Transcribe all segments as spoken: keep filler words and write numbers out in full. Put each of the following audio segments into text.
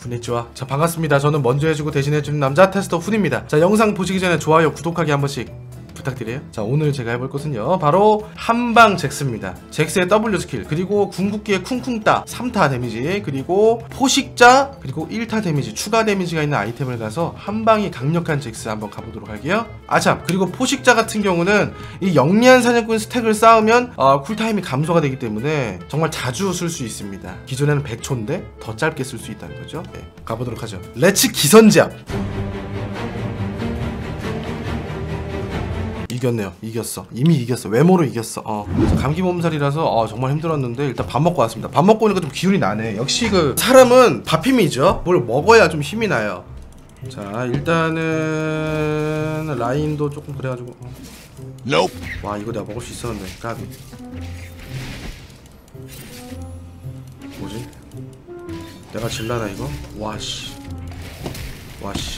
군이치와. 자, 반갑습니다. 저는 먼저 해주고 대신 해주는 남자 테스터 훈입니다. 자, 영상 보시기 전에 좋아요, 구독하기 한 번씩 부탁드려요. 자, 오늘 제가 해볼 것은요, 바로 한방 잭스입니다. 잭스의 W 스킬, 그리고 궁극기의 쿵쿵따 삼 타 데미지, 그리고 포식자, 그리고 일 타 데미지 추가 데미지가 있는 아이템을 가서 한방이 강력한 잭스 한번 가보도록 할게요. 아참, 그리고 포식자 같은 경우는 이 영리한 사냥꾼 스택을 쌓으면 어, 쿨타임이 감소가 되기 때문에 정말 자주 쓸 수 있습니다. 기존에는 백 초인데 더 짧게 쓸 수 있다는 거죠. 네, 가보도록 하죠. 레츠 기선제압. 이겼네요. 이겼어. 이미 이겼어. 외모로 이겼어. 어. 감기 몸살이라서 어, 정말 힘들었는데 일단 밥 먹고 왔습니다. 밥 먹고 오니까 좀 기운이 나네. 역시 그 사람은 밥 힘이죠. 뭘 먹어야 좀 힘이 나요. 자, 일단은 라인도 조금 그래가지고 어. nope. 와, 이거 내가 먹을 수 있었는데 까비. 뭐지? 내가 질라나 이거? 와씨 와씨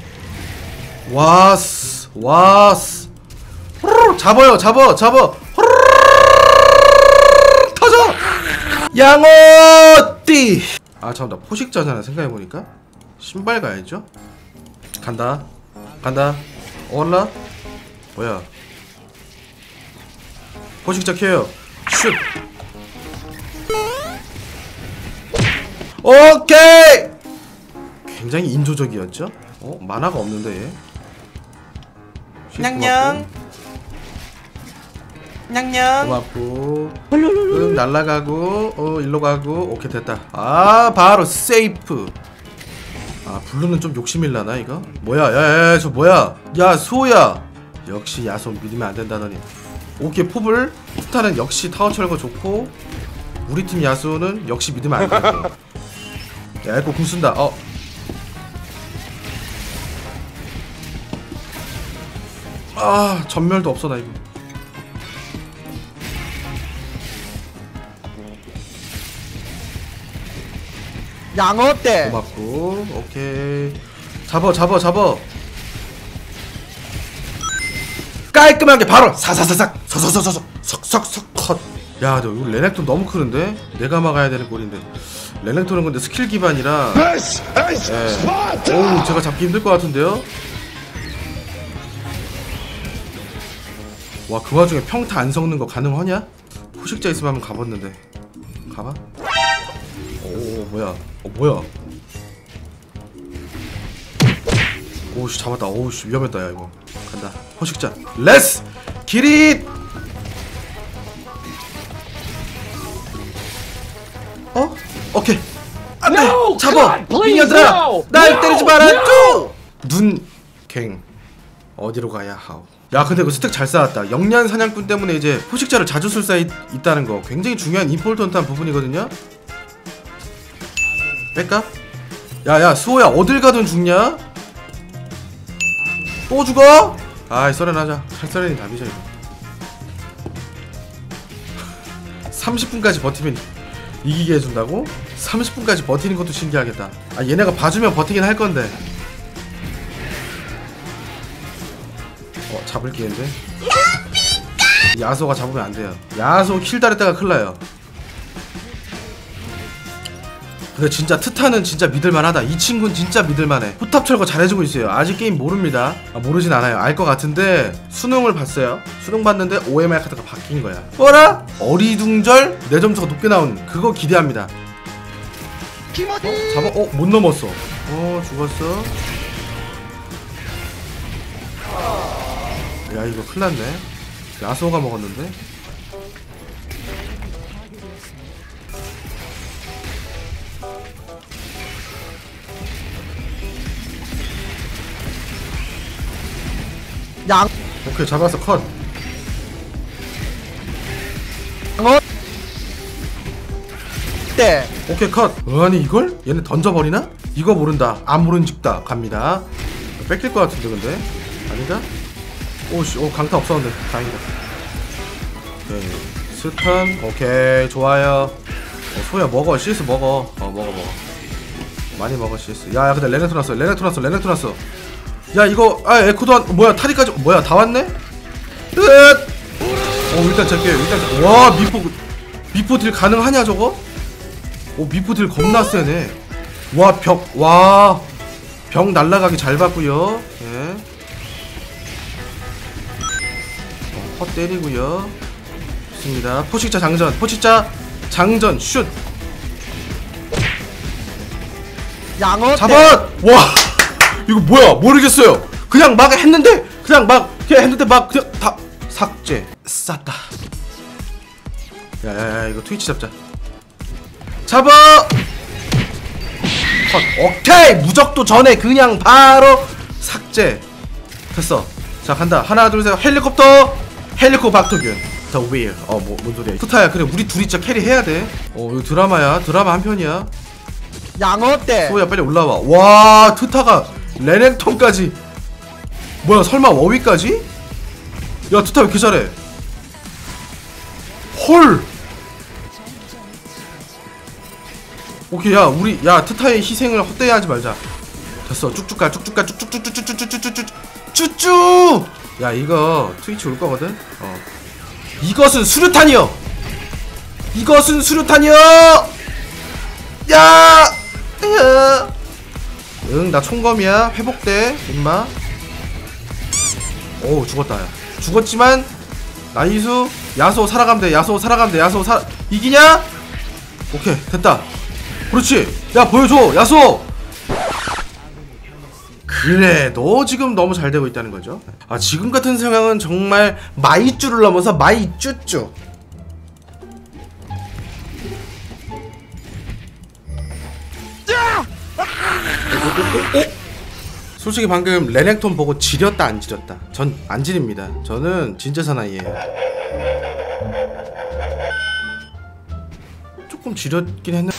와스 와스 잡아요, 잡아, 잡아. 터져. 양어띠. 아, 잠깐, 나 포식자잖아. 생각해보니까 신발 가야죠. 간다, 간다. 올라. 뭐야? 포식자 켜요. 슛. 오케이. 굉장히 인조적이었죠. 어, 만화가 없는데 얘. 냥냥. 냥냥. 고맙고. 응, 날라가고. 어, 일로 가고. 오케이, 됐다. 아, 바로 세이프. 아, 블루는 좀 욕심일라나 이거? 뭐야, 야야야, 저 뭐야? 야, 수호야. 역시 야소 믿으면 안 된다더니. 오케이, 포블. 스타는 역시 타워 철거 좋고, 우리 팀 야수는 역시 믿으면 안 된다. 야, 에코 궁 쓴다. 어. 아, 전멸도 없어 나 이거. 양어대. 고맙고. 오케이, 잡어 잡어 잡어. 깔끔하게 바로 사사사삭 서서서서서 석석석 컷. 야, 너 이거 레넥톤 너무 크는데? 내가 막아야 되는 꼴인데. 레넥톤은 근데 스킬 기반이라 예. 어우, 제가 잡기 힘들 것 같은데요? 와, 그 와중에 평타 안 섞는 거 가능하냐? 포식자 있으면 한번 가봤는데. 가봐? 오, 뭐야? 어, 뭐야? 오우씨, 잡았다. 오우씨, 위험했다. 야, 이거 간다. 포식자 레스 기릿. 어? 오케이. 안돼. No, 잡아. 빙여들아, no, 날 no, 때리지 마라. no. 눈갱 어디로 가야 하오. 야, 근데 그 스택 잘 쌓았다. 영리한 사냥꾼 때문에 이제 포식자를 자주 쓸 수 있다는 거 굉장히 중요한 임포턴트한 부분이거든요. 뺄까? 야야, 수호야, 어딜 가든 죽냐? 또 죽어? 아이, 썰어나자. 칼썰이니 답이죠 이거. 삼십 분까지 버티면 이기게 해준다고? 삼십 분까지 버티는 것도 신기하겠다. 아, 얘네가 봐주면 버티긴 할 건데. 어, 잡을 기회인데? 야소가 잡으면 안 돼요. 야소 킬 달했다가 큰일 나요. 근데 진짜 트타는 진짜 믿을만하다. 이 친구는 진짜 믿을만해. 포탑 철거 잘해주고 있어요. 아직 게임 모릅니다. 아, 모르진 않아요. 알 것 같은데 수능을 봤어요. 수능 봤는데 오엠알 카드가 바뀐 거야. 뭐라? 어리둥절 내 점수가 높게 나온 그거 기대합니다. 어? 잡아? 어? 못 넘었어. 어, 죽었어. 야, 이거 큰일 났네. 야소가 먹었는데. 양. 오케이, 잡았어. 컷. 양어. 대. 오케이, 컷. 아니, 이걸? 얘네 던져버리나? 이거 모른다. 안 모른 직다. 갑니다. 뺏길 것 같은데 근데? 아닌가? 오씨, 오, 강타 없었는데 다행이다. 오케이, 스턴. 오케이, 좋아요. 어, 소야 먹어. 씨에스 먹어. 어, 먹어 먹어. 많이 먹어 씨에스. 야, 야, 근데 레넥톤 왔어. 레넥톤 왔어. 레넥톤 왔어. 야, 이거 아, 에코도 한, 뭐야, 타리까지. 뭐야, 다 왔네? 끝! 어, 일단 잡게. 일단. 와, 미포 미포 딜 가능하냐 저거? 오, 미포 딜 겁나 세네. 와 벽 와 벽 날라가기 잘 봤고요. 예. 어, 헛 때리고요. 좋습니다. 포식자 장전 포식자 장전 슛 양어 잡아! 와 이거 뭐야 모르겠어요. 그냥 막 했는데 그냥 막 그냥 했는데 막 그냥 다 삭제 쌌다. 야야야 이거 트위치 잡자. 잡아! 컷. 오케이 무적도 전에 그냥 바로 삭제 됐어. 자 간다. 하나 둘 셋 헬리콥터 헬리콥터 박토균 더 윌. 어 뭐 뭔 소리야. 투타야 그래 우리 둘이 진짜 캐리 해야 돼. 어 이거 드라마야. 드라마 한 편이야. 양어 때 소야 빨리 올라와. 와 트타가 레넥톤까지. 뭐야 설마 워위까지? 야 트타 왜 이렇게 잘해? 헐. 오케이 야 우리 야 트타의 희생을 헛되이 하지 말자. 됐어 쭉쭉 가 쭉쭉 가 쭉쭉쭉쭉쭉쭉쭉쭉쭉 쭈쭈. 야 이거 트위치 올 거거든. 어 이것은 수류탄이여. 이것은 수류탄이여. 야 응 나 총검이야. 회복돼 임마. 오 죽었다. 야 죽었지만 나이수. 야소 살아가면 돼. 야소 살아가면 돼. 야소 사 이기냐? 오케이 됐다. 그렇지. 야 보여줘 야소. 그래 너 지금 너무 잘 되고 있다는 거죠. 아 지금 같은 상황은 정말 마이쭈를 넘어서 마이쭈쭈. 솔직히 방금 레넥톤 보고 지렸다 안 지렸다? 전 안 지립니다. 저는 진짜 사나이예요. 조금 지렸긴 했는데.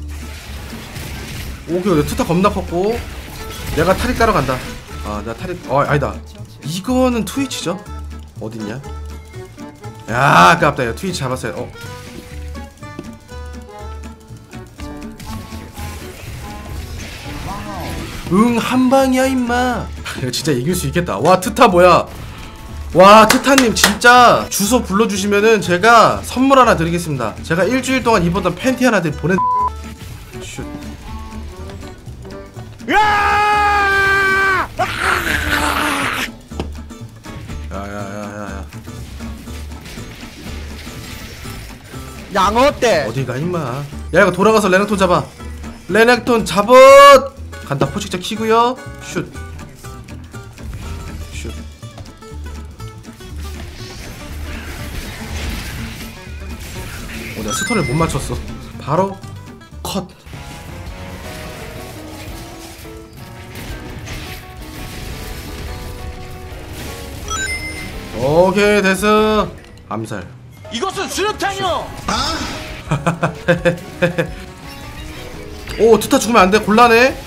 오케이 내 투타 겁나 컸고 내가 타릭 따러 간다. 아 나 타릭 어 아니다. 이거는 트위치죠? 어딨냐? 야 아깝다. 야 트위치 잡았어요. 어 응 한방이야 임마. 이거 진짜 이길 수 있겠다. 와 트타 뭐야. 와 트타님 진짜 주소 불러주시면은 제가 선물 하나 드리겠습니다. 제가 일주일 동안 입었던 팬티 하나 드 보내. 슛. 야야야야야 양어 때 어디가 임마. 야 이거 돌아가서 레넥톤 잡아. 레넥톤 잡아. 간다. 포식자 키고요. 슛. 슛. 어 내가 스턴을 못 맞췄어. 바로 컷. 오케이 됐어. 암살. 이것은 수류탄이요. 오 트타 죽으면 안돼. 곤란해.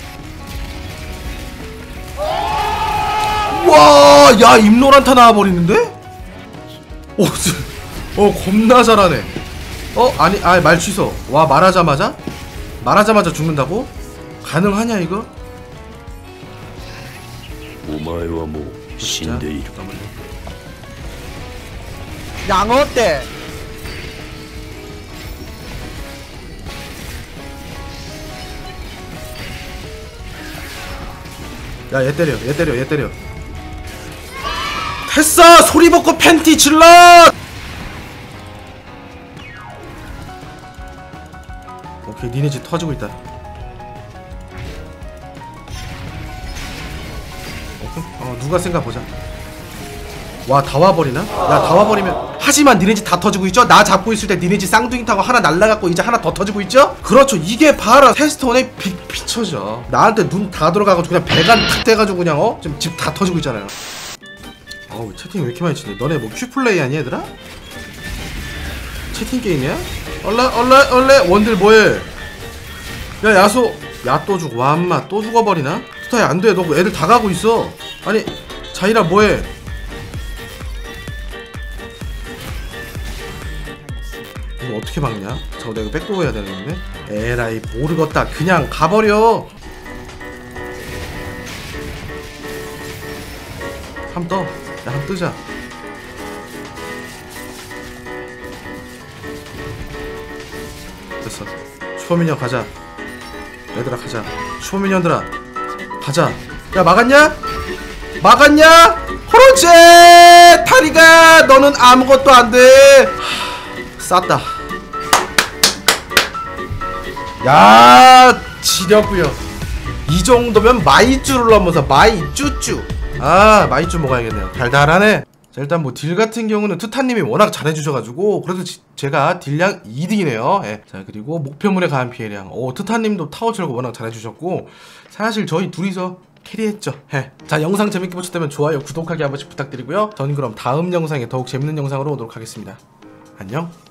와, 야 임노란타 나와버리는데? 오, 어 겁나 잘하네. 어 아니 아 말 취소. 와 말하자마자 말하자마자 죽는다고? 가능하냐 이거? 오마에와 뭐 신데이루. 양어 때 야 얘 때려 얘 때려 얘 때려. 됐어. 소리 벗고 팬티 질러. 오케이 니네 집 터지고 있다. 오케이. 어 누가 센가 보자. 와 다 와버리나? 야 다 와버리면. 하지만 니네 집 다 터지고 있죠? 나 잡고 있을 때 니네 집 쌍둥이 타고 하나 날라갔고 이제 하나 더 터지고 있죠? 그렇죠. 이게 바로 테스트온의 빅 피처죠. 나한테 눈 다 들어가가지고 그냥 배관 탁 떼가지고 그냥 어? 지금 집 다 터지고 있잖아요. 어우 채팅 왜 이렇게 많이 치네. 너네 뭐 큐플레이 아니 얘들아? 채팅 게임이야? 얼라 얼라 얼레 원딜 뭐해? 야 야소 야 또 죽어. 와 엄마 또 죽어버리나? 스타야 안돼. 너 애들 다 가고 있어. 아니 자이라 뭐해? 이거 어떻게 막냐? 저거 내가 백도어 해야 되는데? 에라이 모르겠다. 그냥 가버려. 함 떠. 야 함 뜨자. 됐어. 슈퍼미니언 가자. 얘들아 가자. 슈퍼미니언들아 가자. 야 막았냐? 막았냐? 그렇지! 타리가 너는 아무것도 안돼. 쌌다. 야 지렸구요. 이 정도면 마이쮸를 넘어서 마이쭈쭈. 아 마이쮸 먹어야겠네요. 달달하네. 자 일단 뭐 딜 같은 경우는 트타님이 워낙 잘해주셔가지고 그래도 지, 제가 딜량 이 등이네요. 예. 자 그리고 목표물에 가한 피해량. 오 트타님도 타워 철거 워낙 잘해주셨고 사실 저희 둘이서 캐리했죠. 예. 자 영상 재밌게 보셨다면 좋아요 구독하기 한 번씩 부탁드리고요. 저는 그럼 다음 영상에 더욱 재밌는 영상으로 오도록 하겠습니다. 안녕.